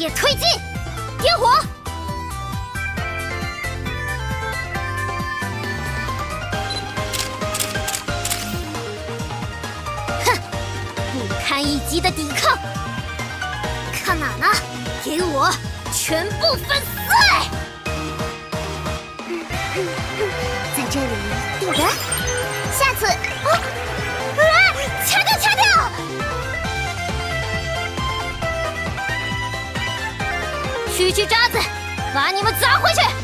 业推进，点火！哼，不堪一击的抵抗！看哪呢？给我全部粉碎！在这里定格，下次掐掉，掐掉！区区渣子，把你们砸回去！